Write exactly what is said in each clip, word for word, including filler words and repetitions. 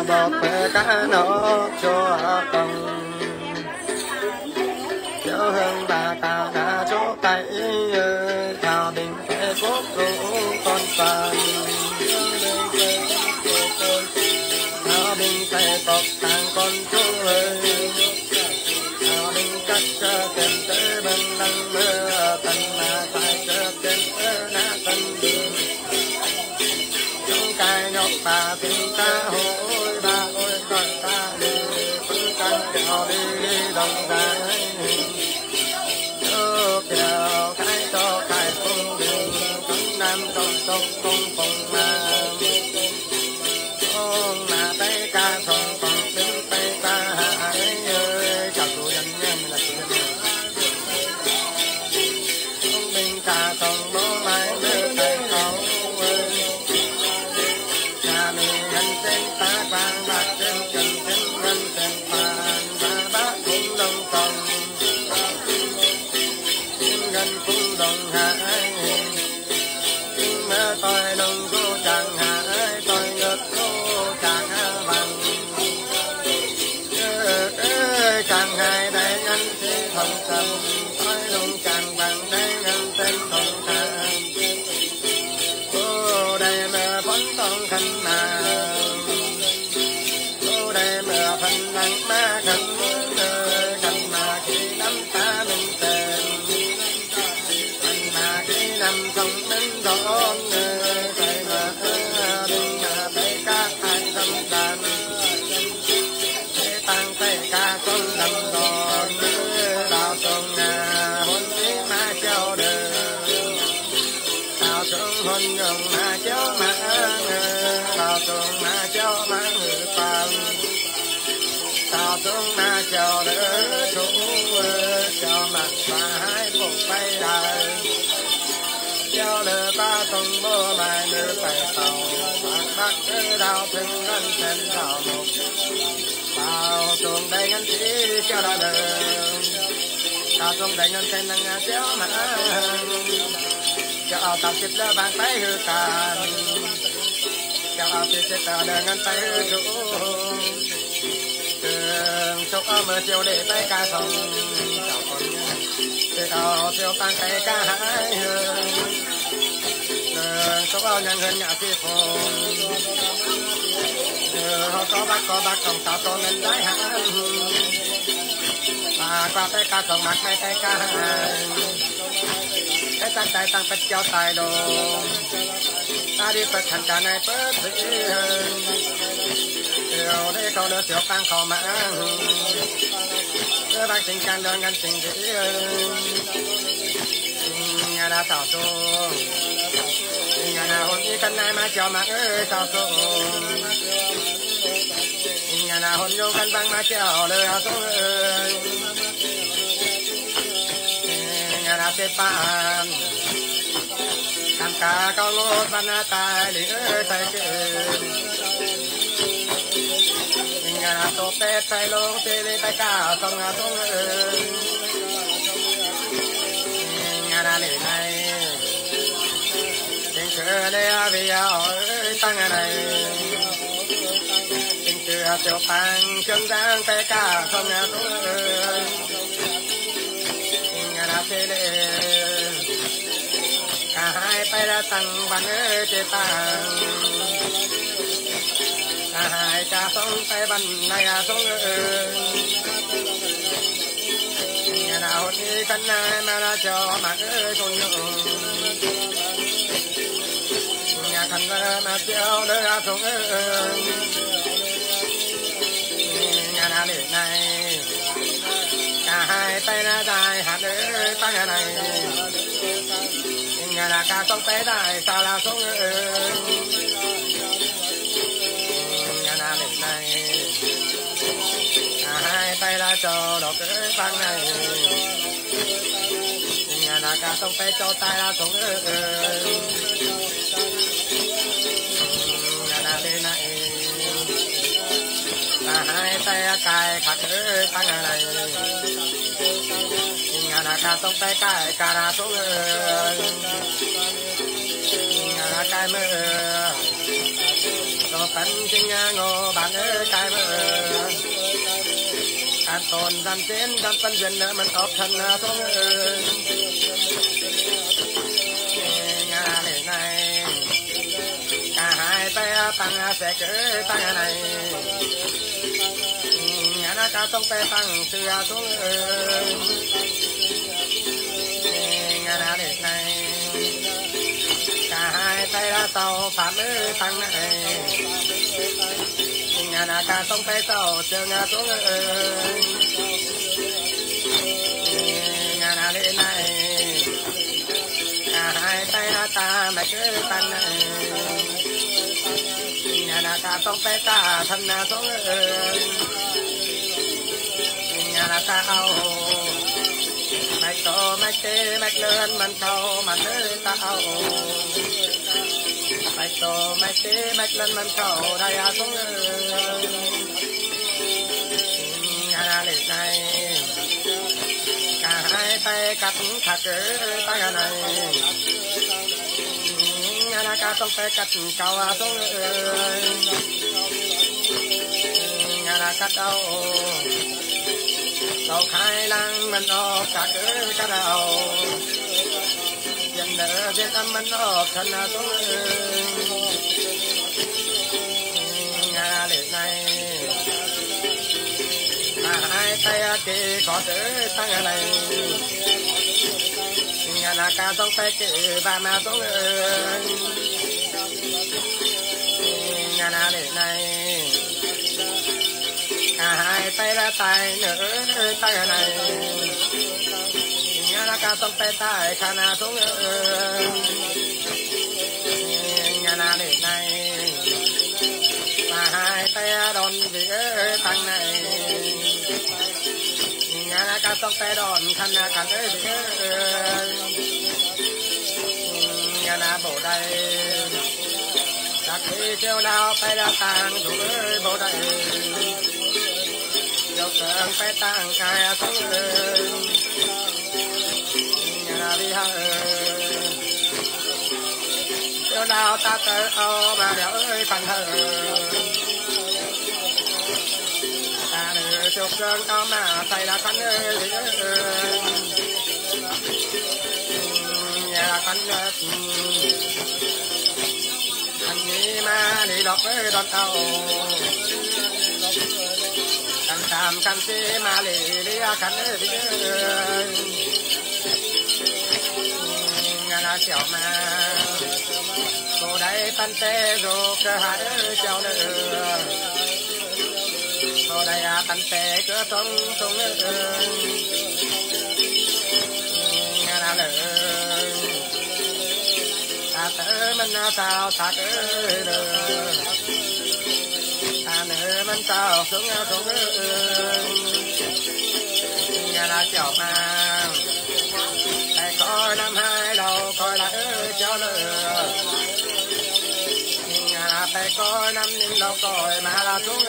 bọt cá nó cho con nhớ hơn bà ta đã chỗ tay thảo bình phải cốt lũ con phàn thảo bình phải bọc tàng con chú ơi thảo bình cắt cho kèm tới bên đăng mưa tần mà phải cho kèm tới na tần đường chúng cài nhọc bà tình ta hối bà ôi gọi ta đi phân căn kẹo đi đồng ra kẹo cái cho cái phong đường cấm nam trong trong công phong mà ông mà tay ca sòng còn đứng tay ta hãy ơi chào chủ nhân nha mình là chủ nhân ông mình ca sòng bố mai đưa tay cầu ơi nhà mình nhân tên ta vàng bạc trên trần trên ngân trên bàn và bác cũng đông phòng ngân cũng đồng hải mơ tôi đồng cô chẳng hải tôi ngất cô chẳng bằng chẳng hải đây ngân thì thông tâm tôi đồng chẳng bằng đây ngân tên thông tham cô đây mơ phấn tông khăn mà cô đây mơ phần nắng ma khăn khăn mà khi nắm ta mình tên nằm trong bên đón thầy mà đừng mà thấy các anh tâm đàn để tăng tay ca con đầm đòn đào sông nhà hôn tí mà treo đường đào sông hôn nhung mà treo mà đào sông mà treo mà người phàm đào sông mà treo đỡ chú cho mặt và hai bộ bay đài cho lỡ ta tung bố bài nữ phải tàu bạc bạc cứ đào thương ngân trên đào một đào xuống đây ngân chỉ cho là đường đào xuống đây ngân trên nâng chéo mà cho tao xịt lỡ bàn tay hư càn cho xịt xịt lỡ ngân tay hư trụ đường chúc mơ chiều để tay ca sông chào con để tao chiều tan tay ca hai hương số bao nhân hơn nhà phi phồn họ có bác có bác không tao cho nên lái hãng và qua tay ca sông mặc tay tay ca cái tăng tay tăng bạch cho tài đồ ta đi bật thành cả này bớt dễ hơn điều để câu đỡ tiểu tăng khó mạng đưa bác tình can đơn ngân tình dễ hơn nhà đã tỏ xuống nhà nào hôn như cân này mà cho mặc ơi tỏ xuống nhà nào hôn vô cân băng mà cho lừa xuống ơi nhà nào xếp bàn làm cả con ngô văn tài lý ơi tay kê nhà nào tổ tết tay lông tê lê tay cả xong ngà xuống ơi nhà nào lễ này tình cờ lê vì ơi tăng này tình cờ tiểu tăng chân giang tay cả xong ngà xuống ơi nhà nào tê lê cả hai tay đã tăng văn ơi chế tăng cả hai cha sống tay văn này à sống ơi nhà nào đi cân này mà đã cho mặc ơi con nhung nhà khăn mà chiều đỡ à sống ơi nhà nào để này cả hai tay đã dài hạt ơi tăng nhà này nhà là ca sống tay đại sao là sống ơi nhà nào để này cả hai tay đã cho đọc cái tăng này nhà là ca sống tay cho tay là sống ơi nhà nào để này cả hai tay cài khắc ơi tăng này nhà là ca sống tay cài cả là sống ơi nhà là cài mơ rồi phấn kinh ngô bạn ơi cái mơ an tồn đàn tiến đàn phân duyên mình ốp thân xuống nhà này này cả hai tay tăng sẽ cứ tăng này nhà nó cao tông tay tăng từ xuống nhà này này cả hai tay ra tàu phạm ơi tăng này nhà nó cao tông tay tàu trường xuống nhà này này cả hai tay ra ta mà cứ tăng này nhà nó cao tông tay ta thân xuống nhà nó cao mạch tổ mạch tê mạch lớn mình thâu mà nơi tao mạch tổ mạch tê mạch lớn mình thâu đây à xuống nhà này này cả hai tay cắt thật tay này nhà nó cả trong tay cắt cầu à xuống nhà nó cắt đâu đầu khai lang mình ốp cả cứ cả đầu dân đỡ dân âm mình ốp thân xuống nhà để này mà hai tay thì có thứ tăng này nhà là ca trong tay kì và mà xuống nhà là để này cả hai tay ra tay nữa tay này nhà là ca trong tay tay khả na xuống nhà là để này mà hai tay đòn vị tăng này nhà là ca trong tay đòn khả na khả ấy vị nhà là bộ đây các khi kêu lao tay ra tàng đủ bộ đây dọc đường phải tăng cài xuống nhà đi ha kêu lao ta tới ô mà đéo ơi phần hờ ta đưa chụp cơn cao mà thầy là con ơi nhà là con anh nghĩ mà đi đọc với đón tàu căn tam căn si mà lì đi căn đi nhà là chèo mà cô đấy tan tê rồi cơ hại chèo nữa cô đây tan tê cơ sông sông nữa nhà là nữa ta tới mình sao ta tới nữa ta nữa mình sao xuống xuống nhà là chèo mà đây coi năm hai đầu coi là chèo nữa nhà là phải coi năm nhưng đâu coi mà là xuống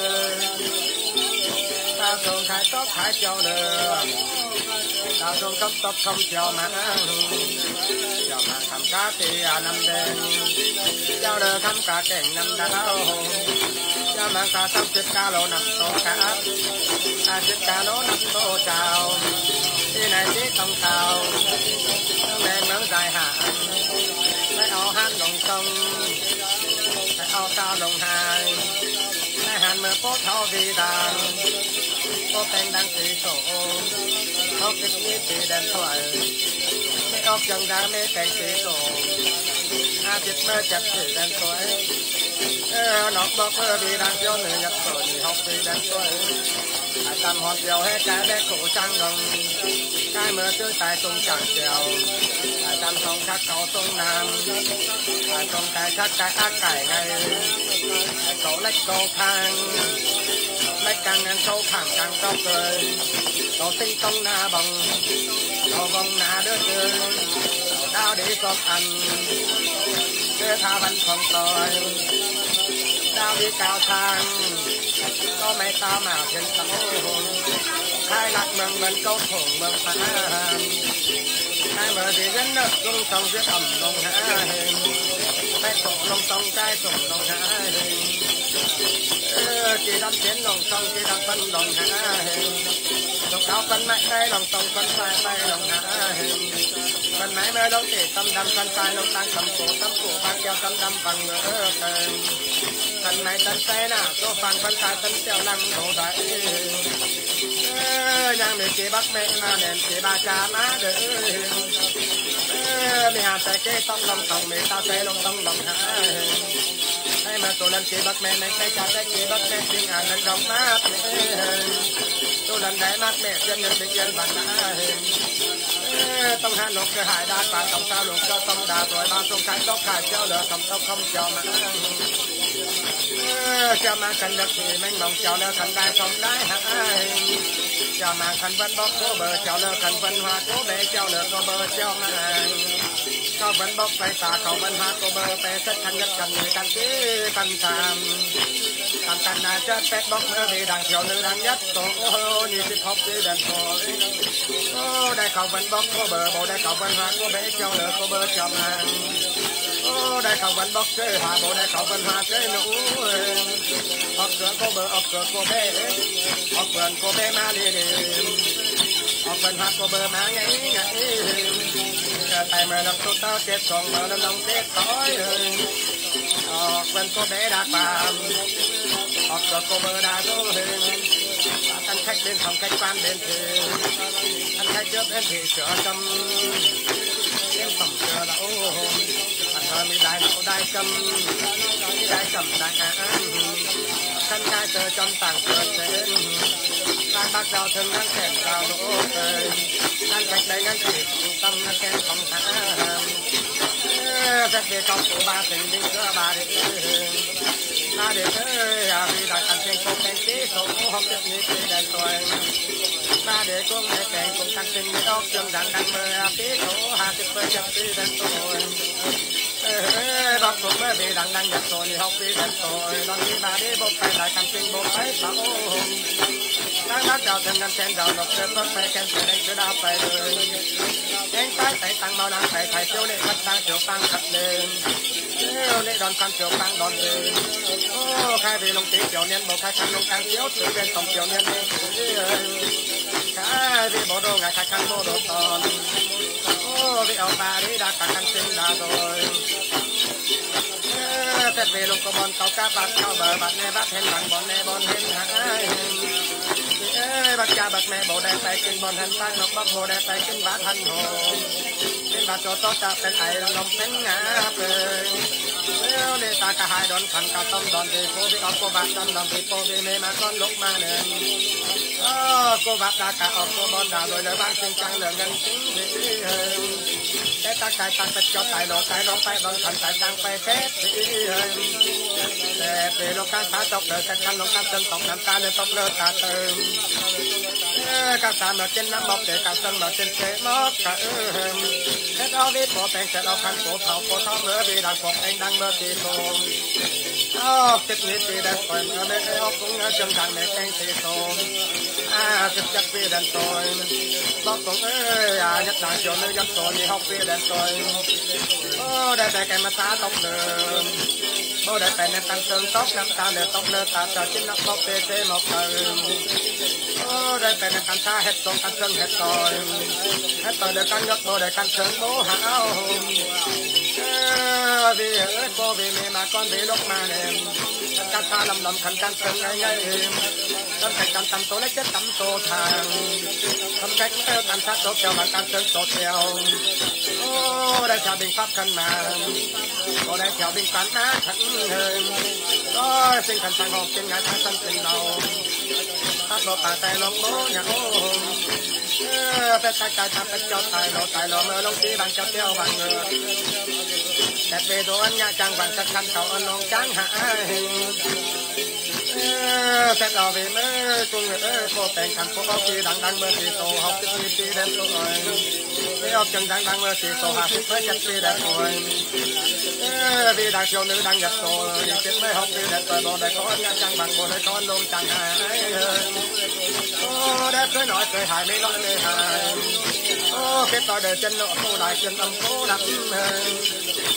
ta xuống khai tốt khai chèo nữa ta xuống cấp tốt không chèo mà chèo mà thăm cá thì năm đêm chèo được thăm cá kèn năm đào chèo mà cá thăm chiếc cá lô nằm tô cá à chiếc cá lô nằm tô chào đi này chiếc không chào nên nắng dài hạn phải ao hát đồng sông phải ao cao đồng hai phải hàn mưa phố thao vì đàn phố tên đang chỉ sổ ốc kịch như chỉ đèn thoại mấy ốc chân ra mấy tên chỉ sổ a thịt mơ chặt chỉ đèn thoại nó bọc vì đang cho người nhập rồi học vì đèn thoại ai tâm hòn dầu hết cái bé khổ trăng đồng cái mưa tươi tại sông chẳng trèo ai tâm sông khác cầu sông nam ai sông cái khác cái ác cải ngay ai cầu lách cầu khang lách càng ngăn sâu thẳng càng cao cười cầu tinh công na bằng cầu vòng na đứa chơi đau đi con ăn đưa tha văn không tội đau đi cao thang có mấy tao mà trên tấm hồn hai lạc mừng mình câu thủng mừng phá hai mở thì dân nước cung sông dưới ẩm đồng hạ hình phải tổ lòng sông cái tổ lòng hải chỉ đâm chiến lòng sông chỉ đâm phân lòng hải lòng cao phân mãi đây lòng sông phân sai tay lòng hải phân mãi mơ đâu để tâm đâm phân sai lòng đang cầm cổ tâm cổ bạc keo tâm đâm bằng ngỡ phân mãi tân xe nào số phàn phân sai tân treo lăng đổ đại nhang mình chỉ bắt mẹ mà nền chỉ ba cha má đỡ mi hà sẽ kế tông lòng sông mi ta sẽ lòng sông lòng hải hay mà tôi lần chỉ bắt mẹ này cái cha sẽ chỉ bắt mẹ tiếng hà lần đồng mát tôi lần đấy mát mẹ chân nhân tình nhân bạn đã tông hà lục cái hải đa và tông sao lục cho tông đà rồi ba sông cái tóc hải treo lửa cầm tông không cho mà cho mà cần được thì mình mong cho lửa cần đai không đai hải cho mà cần vẫn bóc cố bờ cho lửa cần vẫn hoa cố bể cho lửa cố bờ cho màเขาvẫnบกไปตาเขาvẫnหาตัวเบอร์ไปเซ็ตทันยัดกันเลยกันที่กันตามตามกันน่าจะเป็ดบกเมื่อมีดังเขียวหรือดังยัดโตโอ้โหนี่สิพบที่เดินโตโอ้ได้เขาvẫnบกตัวเบอร์โบได้เขาvẫnหาตัวเบย์เจ้าเหลือตัวเบอร์จอมหันโอ้ได้เขาvẫnบกเจ้าหาโบได้เขาvẫnหาเจ้าหนูออกเกลือตัวเบอร์ออกเกลือตัวเบย์ออกเกลือตัวเบย์มาดีดีออกเป็นหาตัวเบอร์มาไงไงtại mà lòng tôi tao chết còn mà lòng lòng chết tối ờ bên cô bé đã phạm hoặc là cô bơ đã dỗ hình anh khách đến phòng khách quan đến thì anh khách trước đến thì chợ trăm đến phòng chợ là ô anh hơi mi đại nậu đại cầm đại cầm đại ăn thân trai chờ trong tàng cờ trên đang bắt đầu thân ngăn kèm vào lỗ trời ngăn cách đây ngăn chỉ tâm ngăn kèm phòng thả rất về trong của ba tình đi cửa ba để ba để à vì đại thành trên công kèm chế số học được như thế đàn tuổi ba để con mẹ kèm cùng tăng sinh đó trường đàn đàn mơ phía số hai mươi phần trăm đi đàn tuổi bác cũng mới bị đàn đàn nhập rồi học đi đàn tuổi đàn đi ba để bốc phải đại thành sinh bốc phải sáu đang bắt đầu từng năm trên đầu lục trên bước phải kèm từ đây cứ đau phải rồi đến cái phải tăng màu năng phải phải chiếu để bắt tăng chiếu tăng thật lên chiếu để đòn tăng chiếu tăng đòn lên ô khai vì lông tí chiếu niên bộ khai khăn lông tăng chiếu từ bên tổng chiếu niên lên khai vì bộ đồ ngài khai khăn bộ đồ tòn ô vì ông bà đi đã khai khăn sinh đã rồi phép về lông có bọn tàu cá bạc cao bờ bạc nè bác hên bằng bọn nè bọn hên hãy bác cha bác mẹ bộ đẹp tay kinh bọn hành tăng nọc bác hồ đẹp tay kinh bát hành hồ kinh bát cho tốt taเป็นไอลมเป็นงาเปยเนตากะหายดอนขันกะต้มดอนดีโคบิออกโกบักดอนดอนดีโคบิเมมาก้อนลุกมาเนินโกบักดากะออกโกบอนดาโดยเลยบ้านจริงจังเหลือเงินจริงดีแต่ตาไก่ตังเป็ดเจ้าไก่โลไก่ร้องไปบางขันไก่ตังไปเพชรดีแต่เปรโลกันขาตกเลยแต่กันลงกันเติมตกน้ำตาเลยตกเลือดตาเติมกะสามมาเจ็นน้ำบอกเด็กกะสังมาเจ็นเสมอกกะเอิมเฮ็ดเอาวิทย์บ่แปลงเสร็จเอาคันโผเผาโผท้อเมื่อวีดังปกเองดังเมื่อตีโตมอ้าวเจ็ดนิดปีแดนปล่อยเมื่อแม่ไอ้ออกกุ้งเงาจังดังแม่แกงตีโตมอ่าสิบเจ็ดปีแดนโตยบอกตรงเอ้ยอ่ายัดดังเจียวเนื้อยัดโตนี่หกปีแดนโตยโอ้ได้แต่แกมาตาตกเดิมโอ้ได้แต่ในตังเติมตกน้ำตาเหลือตกเลือดตาจะจิ้มน้ำบอกเตะเตะหมอกเติมโอ้ได้แต่ในกันตาเห็ดตรงกันเชิงเห็ดต่อยเห็ดต่อยเดือกันยกโบได้กันเชิงโบหาเอาเออวีเอ้ยโบวีมีมาก้อนวีลกมาเนี่ยกันตาลำลำขันกันเชิงไงไงทำแข่งกันตำโตเล็กจะตำโตทางทำแข่งเออกันชัดโตเกี่ยวมากันเชิงโตเกี่ยวโอ้ได้ชาวบินฟับกันมาโอ้ได้ชาวบินกันมาขันเฮงโอ้สิ่งขันทางหอกเป็นไงทางสันเป็นเราถ้าโลตาใจลงโบเนี่ยโอ้เออเป็ดตายตายทำเป็ดเจ้าตายโลตายโลเมื่อลงที่บางเจ้าเที่ยวบางเงือแต่เบโดนเนี่ยจังหวัดสักคันเขาอนองจังหาเออแต่เราไปเมื่อกุ้งเออโคแต่งกันพวกเขาตีดังดังเมื่อตีโตหกสิบปีเดินตัวไม่ออกจังดังดังเมื่อตีโตห้าสิบเมื่อเจ็ดปีเดินตัวเออปีดังเชียวนื้อดังหยัดโตยี่สิบไม่หกปีเดินตัวโบได้ก้อนเนี่ยจังบางโบได้ก้อนลงจังหาโอ้ได้เคยหน่อยเคยหายไม่น้อยไม่หายโอ้เพชรต่อเดินจนโน้ตโคได้จนลำโคดับเอ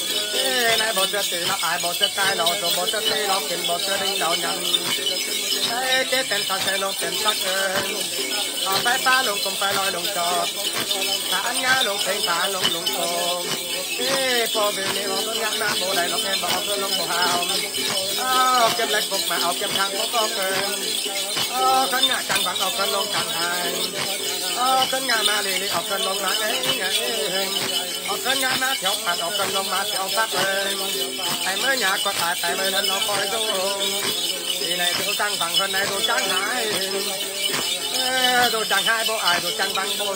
này bộ sơ tì nó ai bộ sơ tai nó số bộ sơ tì nó kiếm bộ sơ đinh đầu nhầm cái tên sao sẽ lông tên sắc họ phải phá lông cũng phải lôi lông cho phá nhá lông phê phá lông lông tôm cái bộ về này họ có nhắc na bộ này nó em bỏ cái lông bộ hào ờ kiếm lại cục mà họ kiếm thang có có cơn ờ khán nhà chẳng vắng họ cơn lông chẳng hành ờ khán nhà mà lì lì họ cơn lông là ấy họ cơn nhà mà thiếu phạt họ cơn lông mà thiếu phát lên tại mới nhà có tại tại mới lên nó coi đâu thì này tôi chẳng vắng hơn này tôi chẳng hại tôi chẳng hai bộ ai tôi chẳng vắng bộ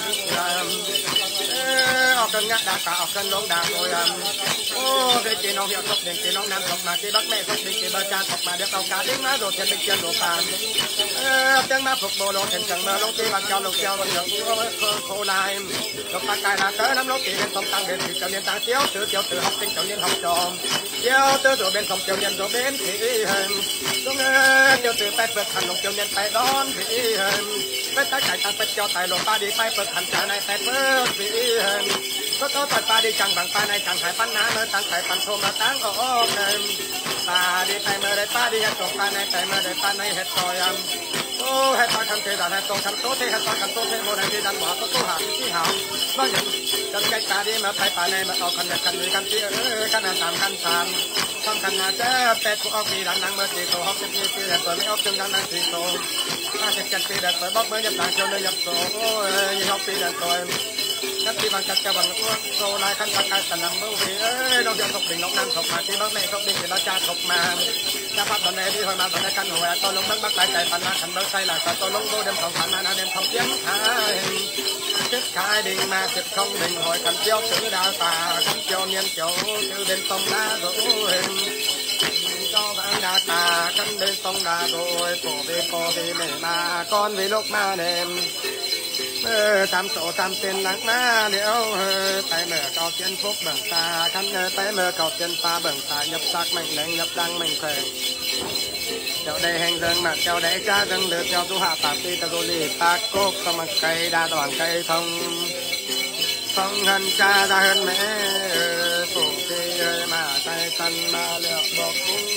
họ cơn nhát đã cả họ cơn lông đã rồi ô cái chị nó hiểu thuộc đến chị nó nam thuộc mà chị bác mẹ thuộc đến chị bà cha thuộc mà được đâu cả đến má rồi thiên định chân đồ phàm tiếng má phục bộ lộ thiên chẳng mơ lông chị bằng châu lông châu bằng lượng khô lai lục bạc cài là cỡ năm lông chị bên sông tăng bên thì châu niên tăng tiếu từ tiếu từ học sinh châu niên học trò tiếu từ rồi bên sông châu niên rồi bên thì xuống tiếu từ tay phật hành lông châu niên tay đón thì với tất cả tăng phật cho tài lộ ba đi tay phật hành trả này tay phật thì có có phải ba đi chẳng bằng ba này chẳng phải pan ná mới tăng phải pan thô mà tăng ô kèm ba đi tay mới đây ba đi hết rồi ba này tay mới đây ba này hết rồi ô hết ba thằng thế là hết rồi thằng tốt thế hết ba thằng tốt thế một này đi đàn bỏ có số hạt cái hảo bao nhiêu cần cái ta đi mà phải ba này mà tao cần cần gì cần gì cần là sàm cần sàm không cần là chế pet của ông đi đàn năng mới chỉ tổ học cái gì là tôi mới học chương đàn năng chỉ tổ ta sẽ chặt đi đặt phải bóc mới nhập đàn cho nên nhập tổ ôi học đi đặt rồi các chị bằng chặt cho bằng cô này khăn cái sản phẩm bởi vì ơi nó được thuộc bình nó nam thuộc mà khi bác mẹ thuộc bình thì nó cha thuộc mà cha phát tuần này đi hồi mà tuần này căn hồi tôi lúc bắt bắt lại chạy phần là thành đôi say là sao tôi lúc vô đêm không phản mà đêm không tiếng hai chết khai đình mà chết không đình hồi cần tiêu chữ đa tà không tiêu nhiên chỗ chữ bên sông đá rồi cho bạn đa tà căn bên sông đá rồi cổ về cổ về mẹ mà con về lúc mà đêm tam số tam tên nắng na liễu tay mở cao tiên phúc bằng ta khăn tay mở cao tiên pha bằng ta nhập sắc mạnh lên nhập đăng mạnh khỏe chỗ đây hành dân mà chỗ đấy cha dân được cho tu hạ tạp ti ta tu lì ta cốt xong mặt cây đa toàn cây thông phong hơn cha ra hơn mẹ phụ ti mà tay thân mà liệu bọc cũng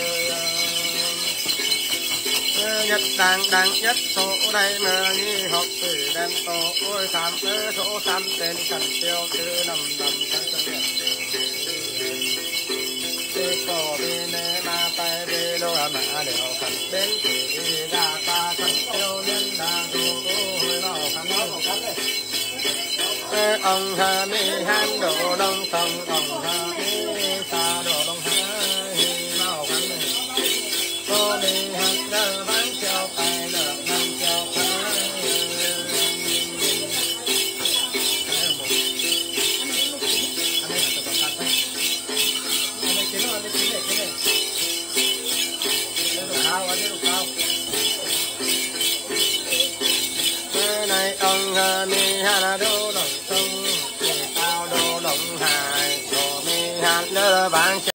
nhất đang đang nhất số đây mà như học từ đem tổ ôi tham ơ số tham tên cần tiêu tư nằm nằm trong chân điện thế cổ bên mà tay về lô mà đều cần đến thì ra ta cần tiêu nên là đủ ôi nó cần nó cần đấy ông hà mi han đồ đông sông ông hà mi xa đồ đông hà nó cần đấy cô mi han đơ bán treo tay lợn năm treo phái này ông mi ha đô